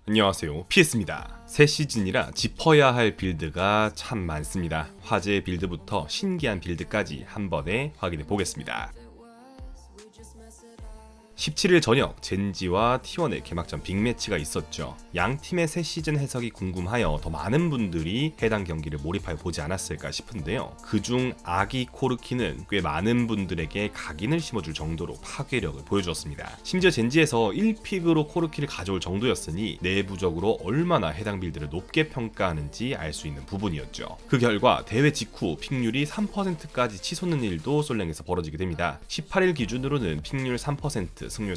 안녕하세요, PS입니다. 새 시즌이라 짚어야 할 빌드가 참 많습니다. 화제의 빌드부터 신기한 빌드까지 한 번에 확인해 보겠습니다. 17일 저녁 젠지와 T1의 개막전 빅매치가 있었죠. 양 팀의 새 시즌 해석이 궁금하여 더 많은 분들이 해당 경기를 몰입하여 보지 않았을까 싶은데요. 그중 아기 코르키는 꽤 많은 분들에게 각인을 심어줄 정도로 파괴력을 보여주었습니다. 심지어 젠지에서 1픽으로 코르키를 가져올 정도였으니 내부적으로 얼마나 해당 빌드를 높게 평가하는지 알 수 있는 부분이었죠. 그 결과 대회 직후 픽률이 3%까지 치솟는 일도 솔랭에서 벌어지게 됩니다. 18일 기준으로는 픽률 3%, 승률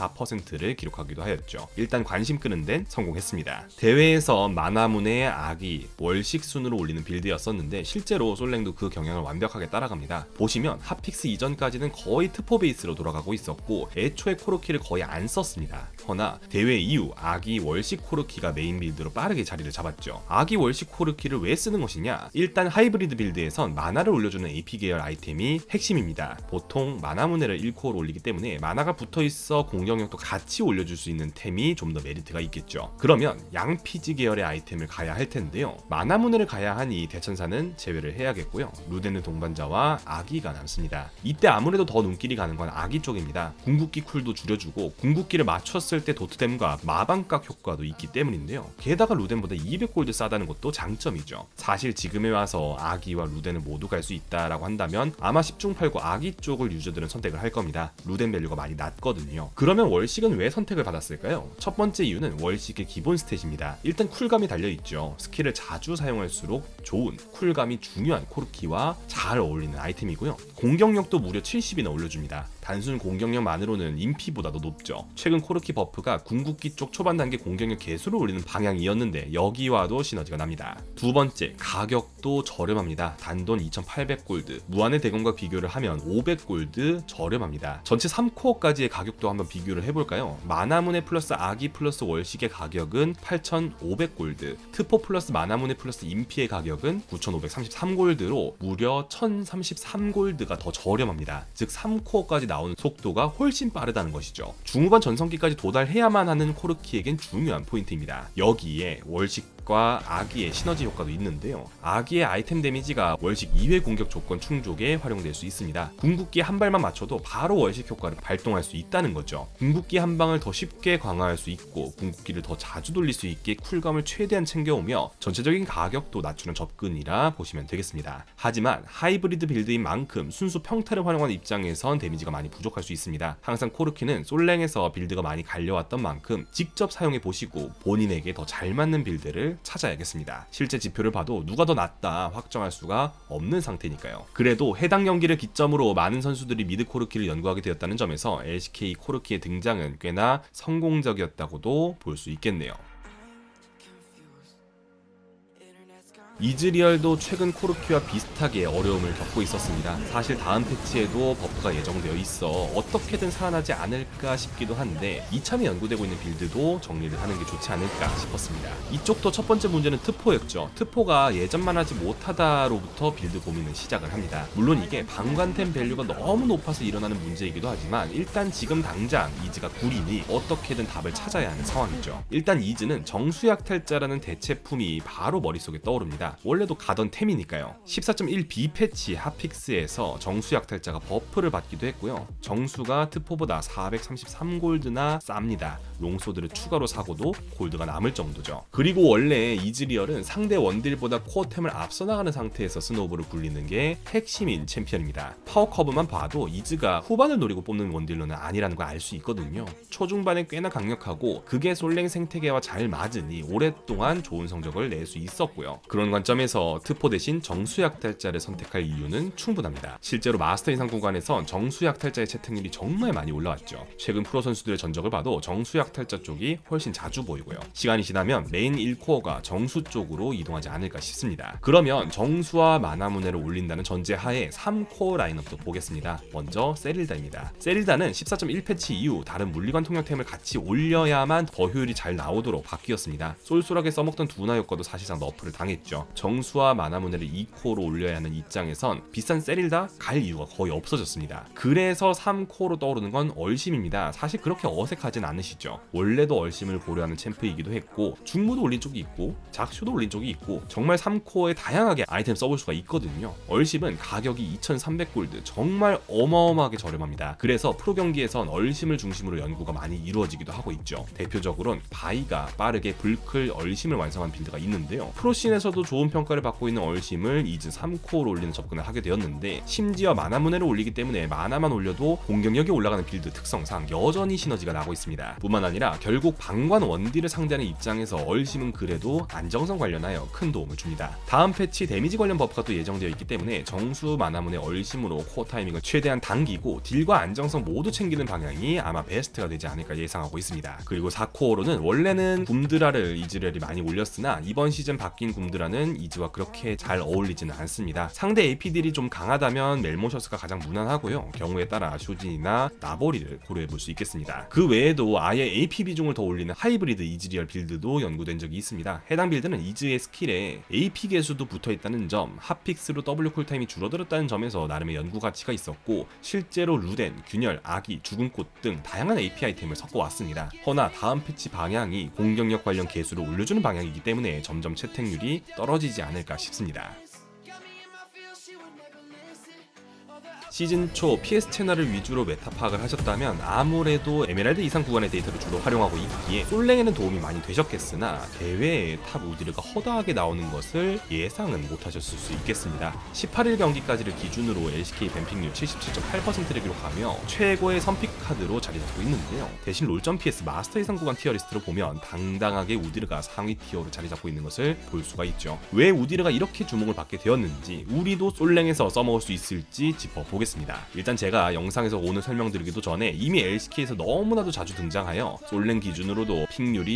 44%를 기록하기도 하였죠. 일단 관심 끄는 데는 성공했습니다. 대회에서 마나문의 아기 월식 순으로 올리는 빌드였었는데 실제로 솔랭도 그 경향을 완벽하게 따라갑니다. 보시면 핫픽스 이전까지는 거의 트포 베이스로 돌아가고 있었고 애초에 코르키를 거의 안 썼습니다. 허나 대회 이후 아기 월식 코르키가 메인 빌드로 빠르게 자리를 잡았죠. 아기 월식 코르키를 왜 쓰는 것이냐? 일단 하이브리드 빌드에선 마나를 올려주는 AP 계열 아이템이 핵심입니다. 보통 마나문해를 1코어로 올리기 때문에 마나가 붙어있어 공격력도 같이 올려줄 수 있는 템이 좀 더 메리트가 있겠죠. 그러면 양피지 계열의 아이템을 가야 할 텐데요. 마나문해를 가야 하니 대천사는 제외를 해야겠고요. 루덴의 동반자와 아기가 남습니다. 이때 아무래도 더 눈길이 가는 건 아기 쪽입니다. 궁극기 쿨도 줄여주고 궁극기를 맞췄을 때 도트댐과 마방각 효과도 있기 때문인데요. 게다가 루덴보다 200골드 싸다는 것도 장점이죠. 사실 지금에 와서 아기와 루덴을 모두 갈 수 있다라고 한다면 아마 10중 8구 아기 쪽을 유저들은 선택을 할 겁니다. 루덴 밸류가 많이 낮거든요. 그러면 월식은 왜 선택을 받았을까요? 첫 번째 이유는 월식의 기본 스탯입니다. 일단 쿨감이 달려있죠. 스킬을 자주 사용할수록 좋은 쿨감이 중요한 코르키와 잘 어울리는 아이템이고요. 공격력도 무려 70이나 올려줍니다. 단순 공격력만으로는 인피보다도 높죠. 최근 코르키 버프가 궁극기 쪽 초반 단계 공격력 개수를 올리는 방향이었는데 여기와도 시너지가 납니다. 두 번째, 가격도 저렴합니다. 단돈 2800골드, 무한의 대검과 비교를 하면 500골드 저렴합니다. 전체 3코어까지의 가격도 한번 비교를 해볼까요? 마나문해 플러스 아기 플러스 월식의 가격은 8500골드, 트포 플러스 마나문해 플러스 인피의 가격은 9533골드로 무려 1033골드가 더 저렴합니다. 즉 3코어까지 나오는 속도가 훨씬 빠르다는 것이죠. 중후반 전성기까지 도달해야만 하는 코르키에겐 중요한 포인트입니다. 여기에 월식과 아기의 시너지 효과도 있는데요. 아기의 아이템 데미지가 월식 2회 공격 조건 충족에 활용될 수 있습니다. 궁극기 한 발만 맞춰도 바로 월식 효과를 발동할 수 있다는 거죠. 궁극기 한 방을 더 쉽게 강화할 수 있고 궁극기를 더 자주 돌릴 수 있게 쿨감을 최대한 챙겨오며 전체적인 가격도 낮추는 접근이라 보시면 되겠습니다. 하지만 하이브리드 빌드인 만큼 순수 평타를 활용하는 입장에선 데미지가 많이 부족할 수 있습니다. 항상 코르키는 솔랭에서 빌드가 많이 갈려왔던 만큼 직접 사용해 보시고 본인에게 더 잘 맞는 빌드를 찾아야겠습니다. 실제 지표를 봐도 누가 더 낫다 확정할 수가 없는 상태니까요. 그래도 해당 경기를 기점으로 많은 선수들이 미드 코르키를 연구하게 되었다는 점에서 LCK 코르키의 등장은 꽤나 성공적이었다고도 볼 수 있겠네요. 이즈리얼도 최근 코르키와 비슷하게 어려움을 겪고 있었습니다. 사실 다음 패치에도 버프가 예정되어 있어 어떻게든 살아나지 않을까 싶기도 한데 이참에 연구되고 있는 빌드도 정리를 하는 게 좋지 않을까 싶었습니다. 이쪽도 첫 번째 문제는 트포였죠. 트포가 예전만 하지 못하다로부터 빌드 고민을 시작을 합니다. 물론 이게 방관템 밸류가 너무 높아서 일어나는 문제이기도 하지만 일단 지금 당장 이즈가 구리니 어떻게든 답을 찾아야 하는 상황이죠. 일단 이즈는 정수약탈자라는 대체품이 바로 머릿속에 떠오릅니다. 원래도 가던 템이니까요. 14.1B 패치 핫픽스에서 정수약탈자가 버프를 받기도 했고요. 정수가 트포보다 433골드나 쌉니다. 롱소드를 추가로 사고도 골드가 남을 정도죠. 그리고 원래 이즈리얼은 상대 원딜보다 코어템을 앞서 나가는 상태에서 스노우볼을 굴리는 게 핵심인 챔피언입니다. 파워 커브만 봐도 이즈가 후반을 노리고 뽑는 원딜러는 아니라는 걸 알 수 있거든요. 초중반에 꽤나 강력하고 그게 솔랭 생태계와 잘 맞으니 오랫동안 좋은 성적을 낼 수 있었고요. 그런 관점에서 트포 대신 정수약탈자를 선택할 이유는 충분합니다. 실제로 마스터 이상 구간에선 정수약탈자의 채택률이 정말 많이 올라왔죠. 최근 프로 선수들의 전적을 봐도 정수약탈자 쪽이 훨씬 자주 보이고요. 시간이 지나면 메인 1코어가 정수 쪽으로 이동하지 않을까 싶습니다. 그러면 정수와 마나문해를 올린다는 전제하에 3코어 라인업도 보겠습니다. 먼저 세릴다입니다. 세릴다는 14.1 패치 이후 다른 물리관 통역템을 같이 올려야만 더 효율이 잘 나오도록 바뀌었습니다. 쏠쏠하게 써먹던 두나 효과도 사실상 너프를 당했죠. 정수와 마나무네를 2코어로 올려야 하는 입장에선 비싼 세릴다 갈 이유가 거의 없어졌습니다. 그래서 3코어로 떠오르는 건 얼심입니다. 사실 그렇게 어색하진 않으시죠. 원래도 얼심을 고려하는 챔프이기도 했고 중무도 올린 쪽이 있고 작쇼도 올린 쪽이 있고 정말 3코어에 다양하게 아이템 써볼 수가 있거든요. 얼심은 가격이 2300골드, 정말 어마어마하게 저렴합니다. 그래서 프로 경기에선 얼심을 중심으로 연구가 많이 이루어지기도 하고 있죠. 대표적으로는 바이가 빠르게 불클 얼심을 완성한 빌드가 있는데요. 프로씬에서도 좋은 평가를 받고 있는 얼심을 이즈 3코어로 올리는 접근을 하게 되었는데, 심지어 마나무네를 올리기 때문에 마나만 올려도 공격력이 올라가는 빌드 특성상 여전히 시너지가 나고 있습니다. 뿐만 아니라 결국 방관 원딜을 상대하는 입장에서 얼심은 그래도 안정성 관련하여 큰 도움을 줍니다. 다음 패치 데미지 관련 버프가 또 예정되어 있기 때문에 정수 마나문의 얼심으로 코어 타이밍을 최대한 당기고 딜과 안정성 모두 챙기는 방향이 아마 베스트가 되지 않을까 예상하고 있습니다. 그리고 4코어로는 원래는 굼드라를 이즈렐이 많이 올렸으나 이번 시즌 바뀐 굼드라는 이즈와 그렇게 잘 어울리지는 않습니다. 상대 AP들이 좀 강하다면 멜모셔스가 가장 무난하고요. 경우에 따라 쇼진이나 나보리를 고려해볼 수 있겠습니다. 그 외에도 아예 AP 비중을 더 올리는 하이브리드 이즈리얼 빌드도 연구된 적이 있습니다. 해당 빌드는 이즈의 스킬에 AP 개수도 붙어있다는 점, 핫픽스로 W 쿨타임이 줄어들었다는 점에서 나름의 연구 가치가 있었고, 실제로 루덴, 균열, 아기, 죽은 꽃 등 다양한 AP 아이템을 섞어왔습니다. 허나 다음 패치 방향이 공격력 관련 개수를 올려주는 방향이기 때문에 점점 채택률이 떨어지지 않을까 싶습니다. 시즌 초 PS 채널을 위주로 메타 파악을 하셨다면 아무래도 에메랄드 이상 구간의 데이터를 주로 활용하고 있기에 솔랭에는 도움이 많이 되셨겠으나 대회에 탑 우디르가 허다하게 나오는 것을 예상은 못하셨을 수 있겠습니다. 18일 경기까지를 기준으로 LCK 뱀픽률 77.8%를 기록하며 최고의 선픽 카드로 자리 잡고 있는데요. 대신 롤점 PS 마스터 이상 구간 티어리스트를 보면 당당하게 우디르가 상위 티어로 자리 잡고 있는 것을 볼 수가 있죠. 왜 우디르가 이렇게 주목을 받게 되었는지, 우리도 솔랭에서 써먹을 수 있을지 짚어보겠습니다. 일단 제가 영상에서 오늘 설명드리기도 전에 이미 LCK에서 너무나도 자주 등장하여 솔랭 기준으로도 픽률이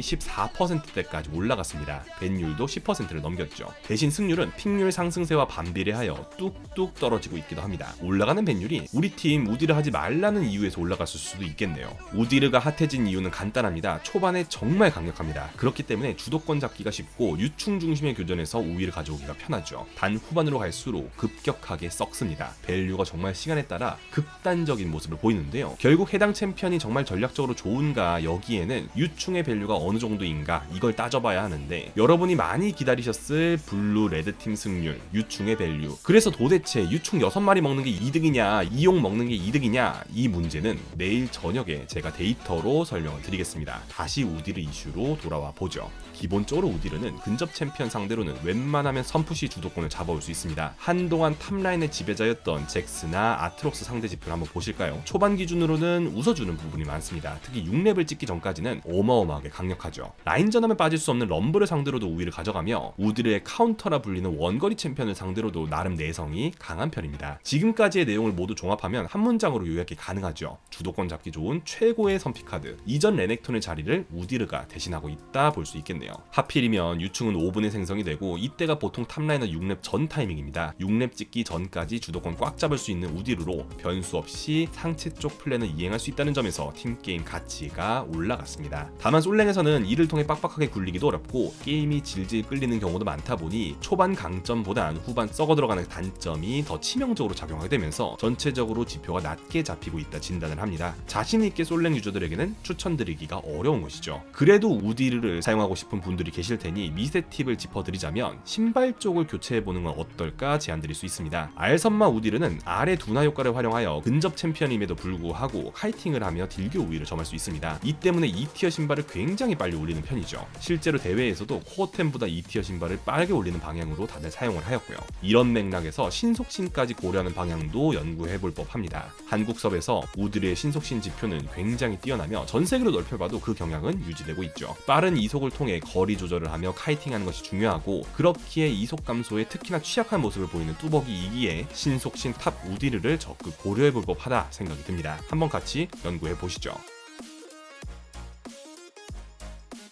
14%대까지 올라갔습니다. 벤율도 10%를 넘겼죠. 대신 승률은 픽률 상승세와 반비례하여 뚝뚝 떨어지고 있기도 합니다. 올라가는 벤율이 우리 팀 우디르 하지 말라는 이유에서 올라갔을 수도 있겠네요. 우디르가 핫해진 이유는 간단합니다. 초반에 정말 강력합니다. 그렇기 때문에 주도권 잡기가 쉽고 유충 중심의 교전에서 우위를 가져오기가 편하죠. 단 후반으로 갈수록 급격하게 썩습니다. 밸류가 정말 시간에 따라 극단적인 모습을 보이는데요. 결국 해당 챔피언이 정말 전략적으로 좋은가, 여기에는 유충의 밸류가 어느 정도인가 이걸 따져봐야 하는데, 여러분이 많이 기다리셨을 블루 레드팀 승률, 유충의 밸류, 그래서 도대체 유충 6마리 먹는 게 이득이냐, 이용 먹는 게 이득이냐, 이 문제는 내일 저녁에 제가 데이터로 설명을 드리겠습니다. 다시 우디르 이슈로 돌아와 보죠. 기본적으로 우디르는 근접 챔피언 상대로는 웬만하면 선푸시 주도권을 잡아올 수 있습니다. 한동안 탑라인의 지배자였던 잭스나 아트록스 상대 지표를 한번 보실까요? 초반 기준으로는 웃어주는 부분이 많습니다. 특히 6렙을 찍기 전까지는 어마어마하게 강력하죠. 라인전하면 빠질 수 없는 럼블을 상대로도 우위를 가져가며 우디르의 카운터라 불리는 원거리 챔피언을 상대로도 나름 내성이 강한 편입니다. 지금까지의 내용을 모두 종합하면 한 문장으로 요약이 가능하죠. 주도권 잡기 좋은 최고의 선픽카드, 이전 레넥톤의 자리를 우디르가 대신하고 있다 볼 수 있겠네요. 하필이면 유충은 5분에 생성이 되고 이때가 보통 탑라이너 6렙 전 타이밍입니다. 6렙 찍기 전까지 주도권 꽉 잡을 수 있는 우디르로 변수 없이 상체 쪽 플랜을 이행할 수 있다는 점에서 팀게임 가치가 올라갔습니다. 다만 솔랭에서는 이를 통해 빡빡하게 굴리기도 어렵고 게임이 질질 끌리는 경우도 많다 보니 초반 강점보단 후반 썩어 들어가는 단점이 더 치명적으로 작용하게 되면서 전체적으로 지표가 낮게 잡히고 있다 진단을 합니다. 자신있게 솔랭 유저들에게는 추천드리기가 어려운 것이죠. 그래도 우디르를 사용하고 싶은 분들이 계실 테니 미세 팁을 짚어드리자면, 신발 쪽을 교체해보는 건 어떨까 제안드릴 수 있습니다. 알선마 우디르는 아래 둔화 효과를 활용하여 근접 챔피언임에도 불구하고 카이팅을 하며 딜교 우위를 점할 수 있습니다. 이 때문에 2티어 신발을 굉장히 빨리 올리는 편이죠. 실제로 대회에서도 코어템보다 2티어 신발을 빠르게 올리는 방향으로 다들 사용을 하였고요. 이런 맥락에서 신속신까지 고려하는 방향도 연구해볼 법합니다. 한국 섭에서 우디르의 신속신 지표는 굉장히 뛰어나며 전세계로 넓혀봐도 그 경향은 유지되고 있죠. 빠른 이속을 통해 거리 조절을 하며 카이팅하는 것이 중요하고, 그렇기에 이속 감소에 특히나 취약한 모습을 보이는 뚜벅이이기에 신속신 탑 우디르를 적극 고려해볼 법하다 생각이 듭니다. 한번 같이 연구해 보시죠.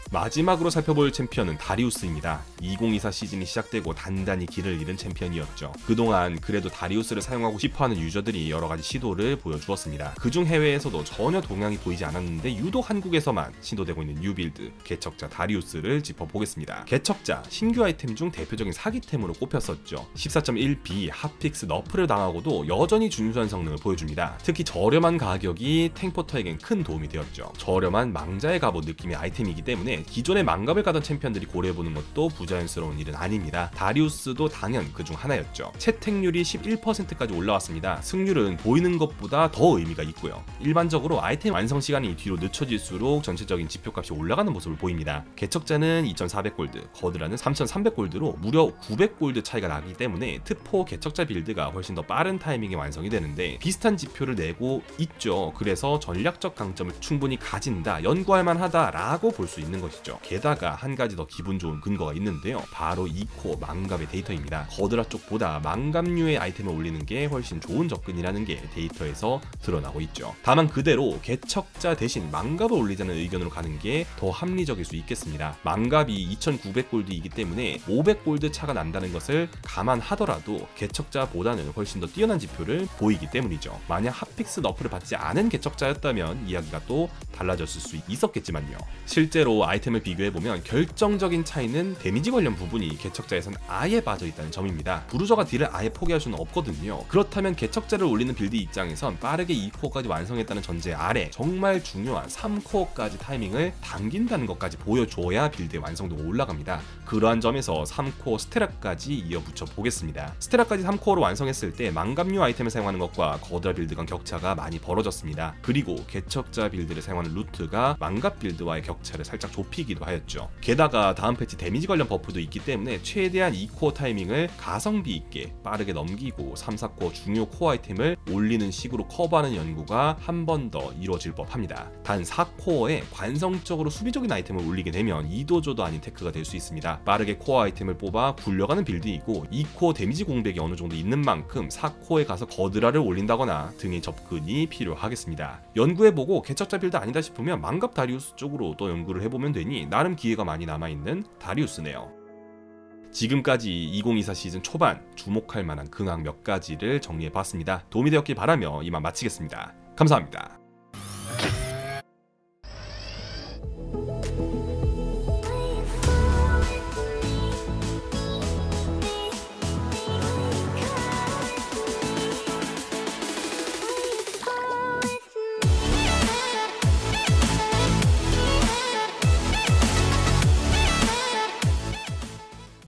마지막으로 살펴볼 챔피언은 다리우스입니다. 2024 시즌이 시작되고 단단히 길을 잃은 챔피언이었죠. 그동안 그래도 다리우스를 사용하고 싶어하는 유저들이 여러가지 시도를 보여주었습니다. 그중 해외에서도 전혀 동향이 보이지 않았는데 유독 한국에서만 시도되고 있는 뉴빌드 개척자 다리우스를 짚어보겠습니다. 개척자 신규 아이템 중 대표적인 사기템으로 꼽혔었죠. 14.1B 핫픽스 너프를 당하고도 여전히 준수한 성능을 보여줍니다. 특히 저렴한 가격이 탱포터에겐 큰 도움이 되었죠. 저렴한 망자의 갑옷 느낌의 아이템이기 때문에 기존의 망갑을 가던 챔피언들이 고려해보는 것도 부자연스러운 일은 아닙니다. 다리우스도 당연 그중 하나였죠. 채택률이 11%까지 올라왔습니다. 승률은 보이는 것보다 더 의미가 있고요. 일반적으로 아이템 완성 시간이 뒤로 늦춰질수록 전체적인 지표값이 올라가는 모습을 보입니다. 개척자는 2,400골드, 거드라는 3,300골드로 무려 900골드 차이가 나기 때문에 특포 개척자 빌드가 훨씬 더 빠른 타이밍에 완성이 되는데 비슷한 지표를 내고 있죠. 그래서 전략적 강점을 충분히 가진다, 연구할 만하다라고 볼 수 있는 것이죠. 게다가 한 가지 더 기분 좋은 근거가 있는데요. 바로 2코어 망갑의 데이터입니다. 거드라 쪽보다 망갑류의 아이템을 올리는 게 훨씬 좋은 접근이라는 게 데이터에서 드러나고 있죠. 다만 그대로 개척자 대신 망갑을 올리자는 의견으로 가는 게 더 합리적일 수 있겠습니다. 망갑이 2,900골드이기 때문에 500골드 차가 난다는 것을 감안하더라도 개척자보다는 훨씬 더 뛰어난 지표를 보이기 때문이죠. 만약 핫픽스 너프를 받지 않은 개척자였다면 이야기가 또 달라졌을 수 있었겠지만요. 실제로 아이템을 비교해보면 결정적인 차이는 데미지 관련 부분이 개척자에선 아예 빠져있다는 점입니다. 부르저가 딜을 아예 포기할 수는 없거든요. 그렇다면 개척자를 올리는 빌드 입장에선 빠르게 2코어까지 완성했다는 전제 아래 정말 중요한 3코어까지 타이밍을 당긴다는 것까지 보여줘야 빌드의 완성도가 올라갑니다. 그러한 점에서 3코어 스테라까지 이어붙여 보겠습니다. 스테라까지 3코어로 완성했을 때 망갑류 아이템을 사용하는 것과 거드라 빌드 간 격차가 많이 벌어졌습니다. 그리고 개척자 빌드를 사용하는 루트가 망갑 빌드와의 격차를 살짝 좁히기도 하였죠. 게다가 다음 패치 데미지 관련 버프도 있기 때문에 최대한 2코어 타이밍을 가성비 있게 빠르게 넘기고 3, 4코어 중요 코어 아이템을 올리는 식으로 커버하는 연구가 한 번 더 이루어질 법합니다. 단 4코어에 관성적으로 수비적인 아이템을 올리게 되면 이도저도 아닌 테크가 될 수 있습니다. 빠르게 코어 아이템을 뽑아 굴려가는 빌드이고 2코어 데미지 공백이 어느 정도 있는 만큼 4코어에 가서 거드라를 올린다거나 등의 접근이 필요하겠습니다. 연구해보고 개척자 빌드 아니다 싶으면 망갑 다리우스 쪽으로 또 연구를 해보면 되니 나름 기회가 많이 남아있는 다리우스네요. 지금까지 2024 시즌 초반 주목할 만한 근황 몇 가지를 정리해봤습니다. 도움이 되었길 바라며 이만 마치겠습니다. 감사합니다.